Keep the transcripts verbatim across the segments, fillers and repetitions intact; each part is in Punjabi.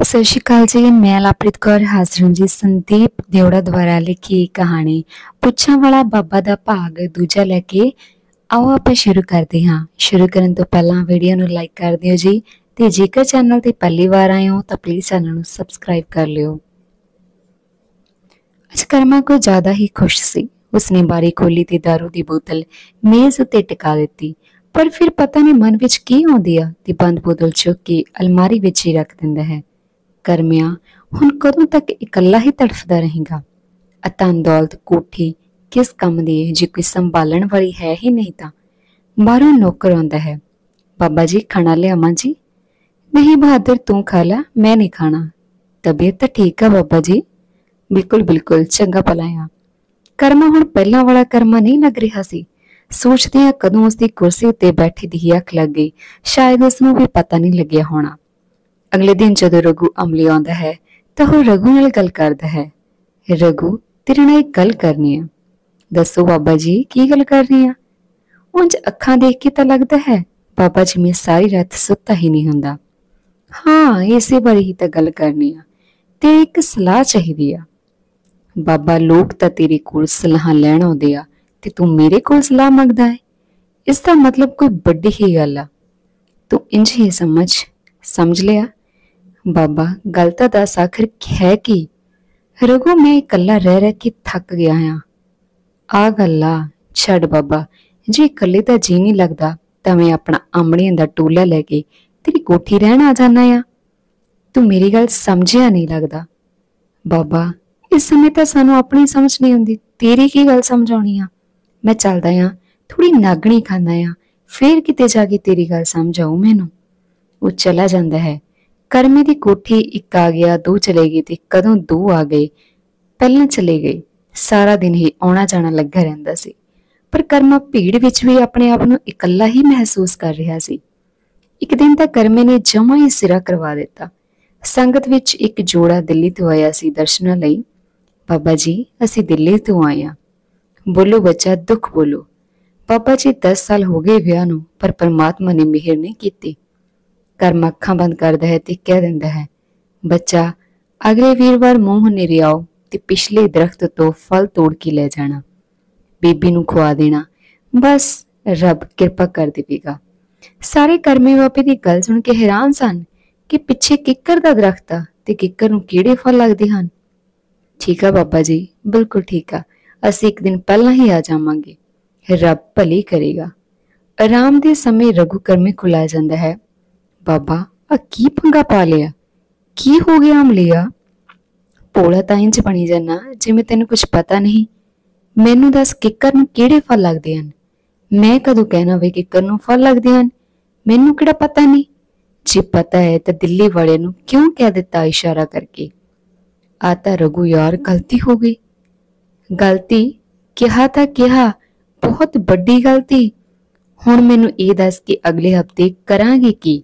ਸਤਿ ਸ਼੍ਰੀ ਅਕਾਲ ਜੀ। ਮੈਂ ਲਵਪ੍ਰੀਤ ਕੌਰ ਹਾਜ਼ਰ ਹਾਂ ਜੀ ਸੰਦੀਪ ਦਿਓੜਾ ਦੁਆਰਾ ਲਿਖੀ ਕਹਾਣੀ ਪੁੱਛਾਂ ਵਾਲਾ ਬਾਬਾ ਦਾ ਭਾਗ ਦੂਜਾ ਲੈ ਕੇ ਆਓ ਆਪਾਂ ਸ਼ੁਰੂ ਕਰਦੇ ਹਾਂ। ਸ਼ੁਰੂ ਕਰਨ ਤੋਂ ਪਹਿਲਾਂ ਵੀਡੀਓ ਨੂੰ ਲਾਈਕ ਕਰ ਦਿਓ ਜੀ, ਤੇ ਜੇਕਰ ਚੈਨਲ ਤੇ ਪਹਿਲੀ ਵਾਰ ਆਏ ਹੋ ਤਾਂ ਪਲੀਜ਼ ਚੈਨਲ ਨੂੰ ਸਬਸਕ੍ਰਾਈਬ ਕਰ ਲਿਓ। ਅੱਜ ਕਰਮਾ ਕੋਈ ਜ਼ਿਆਦਾ ਹੀ ਖੁਸ਼ ਸੀ। ਉਸਨੇ ਬਾਰੀ ਖੋਲੀ ਤੇ ਦਾਰੂ ਦੀ ਬੋਤਲ ਮੇਜ਼ ਉੱਤੇ ਟਿਕਾ ਦਿੱਤੀ, ਪਰ ਫਿਰ ਪਤਾ ਨਹੀਂ ਮਨ ਵਿੱਚ ਕੀ ਆਉਂਦੀ ਆ ਤੇ ਬੰਦ ਬੋਤਲ ਚੁੱਕ ਕੇ ਅਲਮਾਰੀ ਵਿੱਚ ਹੀ ਰੱਖ ਦਿੰਦਾ ਹੈ। ਕਰਮਿਆ ਹੁਣ ਕਦੋਂ ਤੱਕ ਇਕੱਲਾ ਹੀ ਤੜਫਦਾ ਰਹੇਗਾ? ਅਤਨ ਦੌਲਤ ਕੋਠੀ ਕਿਸ ਕੰਮ ਦੀ ਹੈ ਜੇ ਕੋਈ ਸੰਭਾਲਣ ਵਾਲੀ ਹੈ ਹੀ ਨਹੀਂ ਤਾਂ? ਬਾਹਰੋਂ ਨੌਕਰ ਆਉਂਦਾ ਹੈ। ਬਾਬਾ ਜੀ ਖਾਣਾ ਲਿਆਵਾਂ ਜੀ? ਨਹੀਂ ਬਹਾਦਰ ਤੂੰ ਖਾ ਲੈ, ਮੈਂ ਨਹੀਂ ਖਾਣਾ। ਤਬੀਅਤ ਤਾਂ ਠੀਕ ਆ ਬਾਬਾ ਜੀ? ਬਿਲਕੁਲ ਬਿਲਕੁਲ ਚੰਗਾ ਭਲਾ ਆ। ਕਰਮਾ ਹੁਣ ਪਹਿਲਾਂ ਵਾਲਾ ਕਰਮਾ ਨਹੀਂ ਲੱਗ ਰਿਹਾ ਸੀ। ਸੋਚਦੇ ਆ ਕਦੋਂ ਉਸਦੀ ਕੁਰਸੀ ਉੱਤੇ ਬੈਠੀ ਦੀ ਅੱਖ ਲੱਗ ਗਈ, ਸ਼ਾਇਦ ਉਸਨੂੰ ਵੀ ਪਤਾ ਨਹੀਂ ਲੱਗਿਆ ਹੋਣਾ। ਅਗਲੇ ਦਿਨ ਜਦੋਂ ਰਘੂ ਅਮਲੀ ਆਉਂਦਾ ਹੈ ਤਾਂ ਉਹ ਰਘੂ ਨਾਲ ਗੱਲ ਕਰਦਾ ਹੈ। ਰਘੂ ਤੇਰੇ ਨਾਲ ਇੱਕ ਗੱਲ ਕਰਨੀ ਆ। ਦੱਸੋ ਬਾਬਾ ਜੀ, ਕੀ ਗੱਲ ਕਰਨੀ ਆ? ਉਂਝ ਅੱਖਾਂ ਦੇਖ ਕੇ ਤਾਂ ਲੱਗਦਾ ਹੈ ਬਾਬਾ ਜੀ ਮੈਂ ਸਾਰੀ ਰਾਤ ਸੁੱਤਾ ਹੀ ਨਹੀਂ ਹੁੰਦਾ। ਹਾਂ, ਇਸੇ ਬਾਰੇ ਹੀ ਤਾਂ ਗੱਲ ਕਰਨੀ ਆ ਤੇ ਇੱਕ ਸਲਾਹ ਚਾਹੀਦੀ ਆ। ਬਾਬਾ ਲੋਕ ਤਾਂ ਤੇਰੇ ਕੋਲ ਸਲਾਹ ਲੈਣ ਆਉਂਦੇ ਆ ਤੇ ਤੂੰ ਮੇਰੇ ਕੋਲ ਸਲਾਹ ਮੰਗਦਾ ਹੈ। ਇਸ ਦਾ ਮਤਲਬ ਕੋਈ ਵੱਡੀ ਹੀ ਗੱਲ ਆ। ਤੂੰ ਇੰਝ ਹੀ ਸਮਝ ਸਮਝ ਲਿਆ। ਬਾਬਾ ਗੱਲ ਤਾਂ ਦੱਸ ਆਖਰ ਹੈ ਕੀ? ਰਘੂ ਮੈਂ ਇਕੱਲਾ ਰਹਿ ਰਹਿ ਕੇ ਥੱਕ ਗਿਆ ਹਾਂ। ਆ ਗੱਲ ਆ। ਛੱਡ ਬਾਬਾ, ਜੇ ਇਕੱਲੇ ਦਾ ਜੀ ਨਹੀਂ ਲੱਗਦਾ ਤਾਂ ਮੈਂ ਆਪਣਾ ਆਮੜੀਆਂ ਦਾ ਟੋਲਾ ਲੈ ਕੇ ਤੇਰੀ ਕੋਠੀ ਰਹਿਣ ਆ ਜਾਣਾ ਆ। ਤੂੰ ਮੇਰੀ ਗੱਲ ਸਮਝਿਆ ਨਹੀਂ ਲੱਗਦਾ। ਬਾਬਾ ਇਸ ਸਮੇਂ ਤਾਂ ਸਾਨੂੰ ਆਪਣੀ ਸਮਝ ਨਹੀਂ ਆਉਂਦੀ, ਤੇਰੀ ਕੀ ਗੱਲ ਸਮਝਾਉਣੀ ਆ? ਮੈਂ ਚੱਲਦਾ ਆ, ਥੋੜੀ ਨਾਗਣੀ ਖਾਂਦਾ ਆ, ਫੇਰ ਕਿਤੇ ਜਾ ਕੇ ਤੇਰੀ ਗੱਲ ਸਮਝ ਆਊ ਮੈਨੂੰ। ਉਹ ਚਲਾ ਜਾਂਦਾ ਹੈ। ਕਰਮੇ ਦੀ ਕੋਠੀ ਇੱਕ ਆ ਗਿਆ, ਦੋ ਚਲੇ ਗਏ ਤੇ ਕਦੋਂ ਦੋ ਆ ਗਏ। ਪਹਿਲਾਂ ਚਲੇ ਗਏ। ਸਾਰਾ ਦਿਨ ਹੀ ਆਉਣਾ ਜਾਣਾ ਲੱਗਾ ਰਹਿੰਦਾ ਸੀ, ਪਰ ਕਰਮਾ ਭੀੜ ਵਿੱਚ ਵੀ ਆਪਣੇ ਆਪ ਨੂੰ ਇਕੱਲਾ ਹੀ ਮਹਿਸੂਸ ਕਰ ਰਿਹਾ ਸੀ। ਇੱਕ ਦਿਨ ਤਾਂ ਕਰਮੇ ਨੇ ਜਮਾਂ ਹੀ ਸਿਰਾ ਕਰਵਾ ਦਿੱਤਾ। ਸੰਗਤ ਵਿੱਚ ਇੱਕ ਜੋੜਾ ਦਿੱਲੀ ਤੋਂ ਆਇਆ ਸੀ ਦਰਸ਼ਨਾਂ ਲਈ। ਬਾਬਾ ਜੀ ਅਸੀਂ ਦਿੱਲੀ ਤੋਂ ਆਏ ਹਾਂ। ਬੋਲੋ ਬੱਚਾ, ਦੁੱਖ ਬੋਲੋ। ਬਾਬਾ ਜੀ ਦਸ ਸਾਲ ਹੋ ਗਏ ਵਿਆਹ ਨੂੰ, ਪਰ ਪਰਮਾਤਮਾ ਨੇ ਮਿਹਰ ਨਹੀਂ ਕੀਤੀ। ਕਰਮਾ ਅੱਖਾਂ ਬੰਦ ਕਰਦਾ ਹੈ ਤੇ ਕਹਿ ਦਿੰਦਾ ਹੈ, ਬੱਚਾ ਅਗਲੇ ਵੀਰਵਾਰ ਮੂੰਹ ਹਨੇਰੇ ਆਓ ਤੇ ਪਿਛਲੇ ਦਰਖਤ ਤੋਂ ਫਲ ਤੋੜ ਕੇ ਲੈ ਜਾਣਾ, ਬੀਬੀ ਨੂੰ ਖਵਾ ਦੇਣਾ, ਬਸ ਰੱਬ ਕਿਰਪਾ ਕਰ ਦੇਵੇਗਾ। ਸਾਰੇ ਕਰਮੇ ਬਾਬੇ ਦੀ ਗੱਲ ਸੁਣ ਕੇ ਹੈਰਾਨ ਸਨ ਕਿ ਪਿੱਛੇ ਕਿੱਕਰ ਦਾ ਦਰਖਤ ਆ ਤੇ ਕਿੱਕਰ ਨੂੰ ਕਿਹੜੇ ਫਲ ਲੱਗਦੇ ਹਨ। ਠੀਕ ਆ ਬਾਬਾ ਜੀ, ਬਿਲਕੁਲ ਠੀਕ ਆ, ਅਸੀਂ ਇੱਕ ਦਿਨ ਪਹਿਲਾਂ ਹੀ ਆ ਜਾਵਾਂਗੇ, ਰੱਬ ਭਲੀ ਕਰੇਗਾ। ਆਰਾਮ ਦੇ ਸਮੇਂ ਰਘੂ ਕਰਮੇ ਕੋਲ ਆ ਜਾਂਦਾ ਹੈ। ਬਾਬਾ ਆ ਕੀ ਪੰਗਾ ਪਾ ਲਿਆ? ਕੀ ਹੋ ਗਿਆ ਅਮਲੀਆ? ਭੋਲਾ ਤਾਂ ਇੰਝ ਬਣੀ ਜਾਨਾ ਜਿਵੇਂ ਤੈਨੂੰ ਕੁਝ ਪਤਾ ਨਹੀਂ। ਮੈਨੂੰ ਦੱਸ ਕਿੱਕਰ ਨੂੰ ਕਿਹੜੇ ਫਲ ਲੱਗਦੇ ਹਨ? ਮੈਂ ਕਦੋਂ ਕਹਿਣਾ ਵੇ ਕਿੱਕਰ ਨੂੰ ਫਲ ਲੱਗਦੇ ਹਨ? ਮੈਨੂੰ ਕਿਹੜਾ ਪਤਾ ਨਹੀਂ। ਜੇ ਪਤਾ ਹੈ ਤਾਂ ਦਿੱਲੀ ਵਾਲੇ ਨੂੰ ਕਿਉਂ ਕਹਿ ਦਿੱਤਾ ਇਸ਼ਾਰਾ ਕਰਕੇ? ਆ ਤਾਂ ਰਘੂ ਯਾਰ ਗਲਤੀ ਹੋ ਗਈ। ਗਲਤੀ? ਕਿਹਾ ਤਾਂ ਕਿਹਾ, ਬਹੁਤ ਵੱਡੀ ਗਲਤੀ। ਹੁਣ ਮੈਨੂੰ ਇਹ ਦੱਸ ਕਿ ਅਗਲੇ ਹਫ਼ਤੇ ਕਰਾਂਗੇ ਕੀ?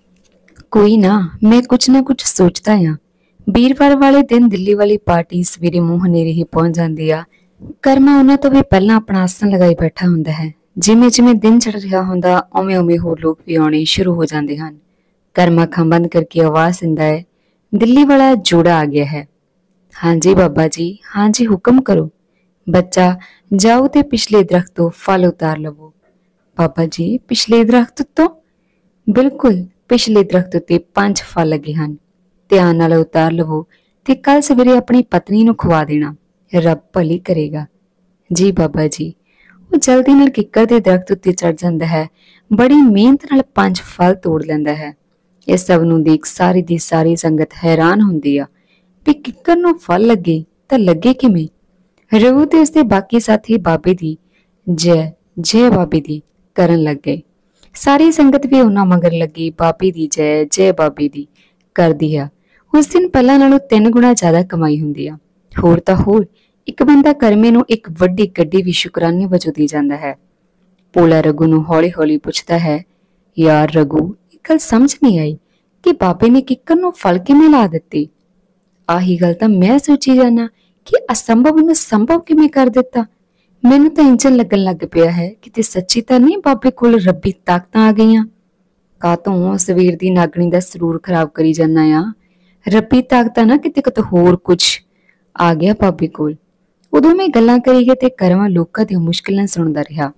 ਕੋਈ ਨਾ, ਮੈਂ ਕੁਛ ਨਾ ਕੁਛ ਸੋਚਦਾ ਆ। ਵੀਰਵਾਰ ਵਾਲੇ ਦਿਨ ਦਿੱਲੀ ਵਾਲੀ ਪਾਰਟੀ ਸਵੇਰੇ ਮੂੰਹ ਹਨੇਰੇ ਹੀ ਪਹੁੰਚ ਜਾਂਦੀ ਆ। ਕਰਮਾ ਉਹਨਾਂ ਤੋਂ ਵੀ ਪਹਿਲਾਂ ਆਪਣਾ ਆਸਣ ਲਗਾਈ ਬੈਠਾ ਹੁੰਦਾ ਹੈ। ਜਿਵੇਂ ਜਿਵੇਂ ਦਿਨ ਚੜ ਰਿਹਾ ਹੁੰਦਾ ਉਵੇਂ ਉਵੇਂ ਹੋਰ ਲੋਕ ਵੀ ਆਉਣੇ ਸ਼ੁਰੂ ਹੋ ਜਾਂਦੇ ਹਨ। ਕਰਮਾ ਅੱਖਾਂ ਬੰਦ ਕਰਕੇ ਆਵਾਜ਼ ਦਿੰਦਾ ਹੈ, ਦਿੱਲੀ ਵਾਲਾ ਜੋੜਾ ਆ ਗਿਆ ਹੈ। ਹਾਂਜੀ ਬਾਬਾ ਜੀ, ਹਾਂਜੀ ਹੁਕਮ ਕਰੋ। ਬੱਚਾ ਜਾਓ ਤੇ ਪਿਛਲੇ ਦਰਖਤ ਤੋਂ ਫਲ ਉਤਾਰ ਲਵੋ। ਬਾਬਾ ਜੀ ਪਿਛਲੇ ਦਰਖਤ ਤੋਂ? ਬਿਲਕੁਲ, ਪਿਛਲੇ ਦਰਖਤ ਉੱਤੇ ਪੰਜ ਫਲ ਲੱਗੇ ਹਨ। ਧਿਆਨ ਨਾਲ ਉਤਾਰ ਲਵੋ ਤੇ ਕੱਲ ਸਵੇਰੇ ਆਪਣੀ ਪਤਨੀ ਨੂੰ ਖਵਾ ਦੇਣਾ, ਰੱਬ ਭਲੀ ਕਰੇਗਾ। ਜੀ ਬਾਬਾ ਜੀ। ਉਹ ਜਲਦੀ ਨਾਲ ਕਿੱਕਰ ਦੇ ਦਰਖਤ ਉੱਤੇ ਚੜ ਜਾਂਦਾ ਹੈ। ਬੜੀ ਮਿਹਨਤ ਨਾਲ ਪੰਜ ਫਲ ਤੋੜ ਲੈਂਦਾ ਹੈ। ਇਸ ਸਭ ਨੂੰ ਦੇਖ ਸਾਰੀ ਦੀ ਸਾਰੀ ਸੰਗਤ ਹੈਰਾਨ ਹੁੰਦੀ ਆ ਵੀ ਕਿੱਕਰ ਨੂੰ ਫਲ ਲੱਗੇ ਤਾਂ ਲੱਗੇ ਕਿਵੇਂ? ਰਘੂ ਤੇ ਉਸਦੇ ਬਾਕੀ ਸਾਥੀ ਬਾਬੇ ਦੀ ਜੈ ਜੈ ਬਾਬੇ ਦੀ ਕਰਨ ਲੱਗ ਗਏ। ਸਾਰੀ ਸੰਗਤ ਵੀ ਉਹਨਾਂ ਮਗਰ ਲੱਗੀ ਬਾਬੇ ਦੀ ਜੈ ਜੈ ਬਾਬੇ ਦੀ ਕਰਦੀ ਆ। ਉਸ ਦਿਨ ਪਹਿਲਾਂ ਨਾਲੋਂ ਤਿੰਨ ਗੁਣਾ ਜ਼ਿਆਦਾ ਕਮਾਈ ਹੁੰਦੀ ਆ। ਹੋਰ ਤਾਂ ਹੋਰ ਇੱਕ ਬੰਦਾ ਕਰਮੇ ਨੂੰ ਇੱਕ ਵੱਡੀ ਗੱਡੀ ਵੀ ਸ਼ੁਕਰਾਨੇ ਵਜੋਂ ਦੇ ਜਾਂਦਾ ਹੈ। ਭੋਲਾ ਰਘੂ ਨੂੰ ਹੌਲੀ ਹੌਲੀ ਪੁੱਛਦਾ ਹੈ, ਯਾਰ ਰਘੂ ਇੱਕ ਗੱਲ ਸਮਝ ਨਹੀਂ ਆਈ ਕਿ ਬਾਬੇ ਨੇ ਕਿੱਕਰ ਨੂੰ ਫਲ ਕਿਵੇਂ ਲਾ ਦਿੱਤੇ? ਆਹੀ ਗੱਲ ਤਾਂ ਮੈਂ ਸੋਚੀ ਜਾਣਾ ਕਿ ਅਸੰਭਵ ਨੂੰ ਸੰਭਵ ਕਿਵੇਂ ਕਰ ਦਿੱਤਾ। ਮੈਨੂੰ ਤਾਂ ਇੰਜਨ ਲੱਗਣ ਲੱਗ ਪਿਆ ਹੈ ਕਿਤੇ ਸੱਚੀ ਤਾਂ ਨਹੀਂ ਬਾਬੇ ਕੋਲ ਰੱਬੀ ਤਾਕਤਾਂ ਆ ਗਈਆਂ। ਕਾਤੋਂ ਸਵੇਰ ਦੀ ਨਾਗਣੀ ਦਾ ਸਰੂਰ ਖਰਾਬ ਕਰੀ ਜਾਂਦਾ ਆ। ਰੱਬੀ ਤਾਕਤਾਂ ਨਾ ਕਿਤੇ ਕਿਤੇ ਹੋਰ ਕੁਝ ਆ ਗਿਆ ਭਾਬੀ ਕੋਲ। ਉਦੋਂ ਮੈਂ ਗੱਲਾਂ ਕਰੀ ਗਏ ਤੇ ਕਰਮਾਂ ਲੋਕਾਂ ਦੀਆਂ ਮੁਸ਼ਕਿਲਾਂ ਸੁਣਦਾ ਰਿਹਾ।